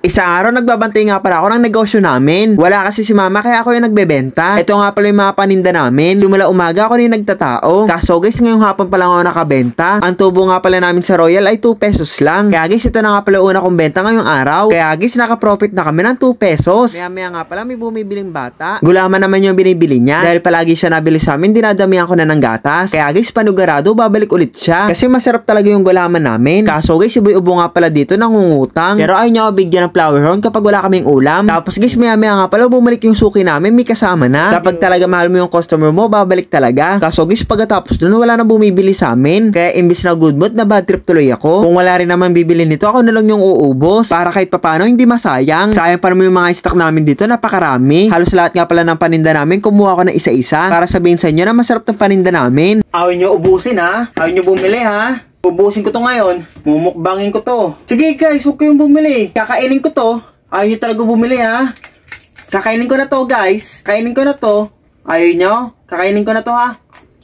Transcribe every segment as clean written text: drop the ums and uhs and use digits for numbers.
Isang araw nagbabantay nga pala ako ng negosyo namin. Wala kasi si mama kaya ako yung nagbebenta. Ito nga pala yung mga paninda namin. Simula umaga ako rin nagtatao. Kaso guys, ngayong hapon pa lang ako nakabenta. Ang tubo nga pala namin sa Royal ay 2 pesos lang. Kaya guys, ito na nga pala una kong benta ngayong araw. Kaya guys, naka-profit na kami ng 2 pesos. Maya nga pala may bumibiling bata. Gulaman naman yung binibili niya. Dahil palagi siya nabili sa amin, dinadamihan ko na ng gatas. Kaya guys, panugarado, babalik ulit siya. Kasi masarap talaga yung gulaman namin. Kaso guys, si Boy Ubo nga pala dito nangungutang. Pero ayaw niya ako bigyan ng flower horn kapag wala kaming ulam. Tapos guys, maya nga pala bumalik yung suki namin, may kasama na. Kapag talaga mahal mo yung customer mo, babalik talaga. Kaso guys, pagkatapos dun, wala na bumibili sa amin. Kaya imbis na good mood, na bad trip tuloy ako. Kung wala rin naman bibili nito, ako na lang yung uubos. Para kahit papano, hindi masayang. Sayang pa naman yung mga stock namin dito, napakarami. Halos lahat nga pala ng paninda namin, kumuha ko na isa-isa. Para sabihin sa inyo na masarap ng paninda namin. Ayaw nyo ubusin ha? Ayaw nyo bumili ha? Ubusin ko to ngayon. Mumukbangin ko to. Sige guys, huwag kayong bumili. Kakainin ko to. Ayaw nyo talaga bumili ha. Kakainin ko na to guys. Kainin ko na to. Ayaw nyo? Kakainin ko na to ha.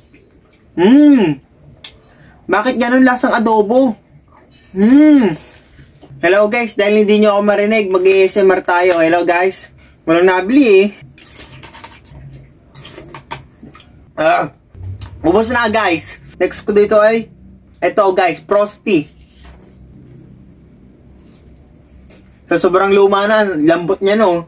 Bakit ganun lasang adobo? Hello guys, dahil hindi nyo ako marinig, mag-ASMR tayo. Hello guys. Walang nabili ubos na guys. Next ko dito ay ito guys, Frosty. So sobrang luma na, lambot niya no.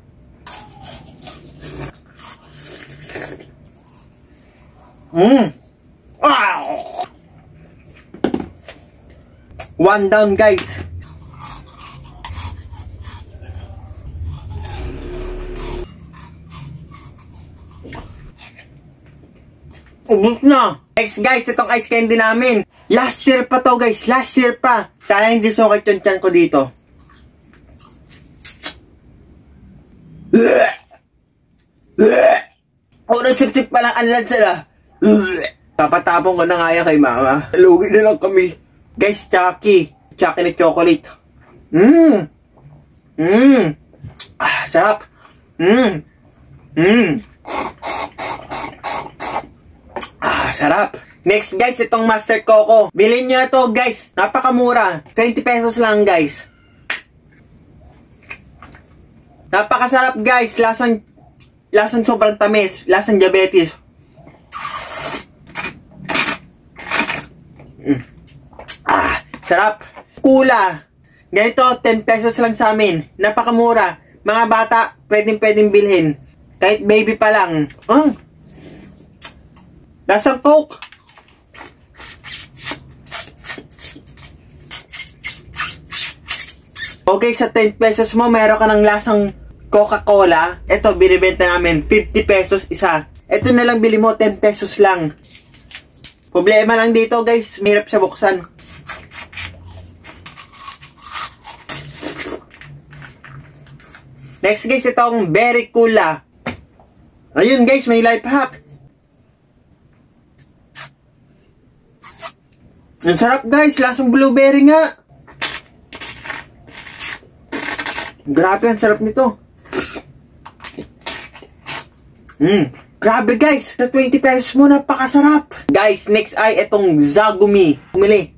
One down guys. Ubus na. Next guys, itong ice candy namin. Last year pa to guys, last year pa. Sana hindi sukit yung tiyan ko dito. Nagsip-sip pa lang anlan sila. Papatapon ko na nga yan kay mama. Lugi na lang kami. Guys, Chucky na chocolate. Sarap. Sarap. Next guys, itong Master Coco. Bilhin nyo na to guys. Napakamura. 20 pesos lang guys. Napakasarap guys. Lasang sobrang tamis. Lasang diabetes. Sarap. Kula. Ganito, 10 pesos lang sa amin. Napakamura. Mga bata, pwedeng bilhin. Kahit baby pa lang. Lasang Coke. Okay, sa 10 pesos mo, meron ka ng lasang Coca-Cola. Ito, binibenta namin 50 pesos isa. Ito na lang bili mo, 10 pesos lang. Problema lang dito guys, mahirap siya buksan. Next guys, itong Berry Cola. Ayun guys, may life hack. Ang sarap guys, lasang blueberry nga. Grabe, ang sarap nito. Grabe guys, sa 20 pesos mo, napakasarap. Guys, next ay itong Zagumi. Pumili.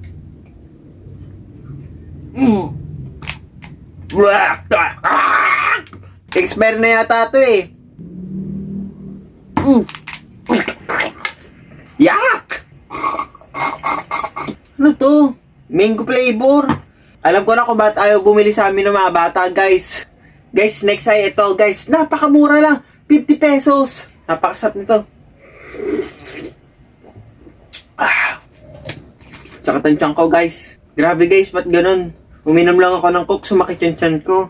Expire na yata ito eh. Yak! Ano to? Mango flavor. Alam ko na kung ba't ayaw bumili sa amin ng mga bata guys. Guys, next ay ito guys. Napakamura lang. 50 pesos. Napakasarap nito. Sakit ang tiyan ko guys. Grabe guys, ba't ganun? Uminom lang ako ng Coke, sumakit yung tiyan ko.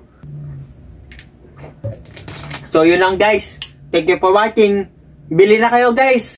So yun lang guys. Thank you for watching. Bili na kayo guys.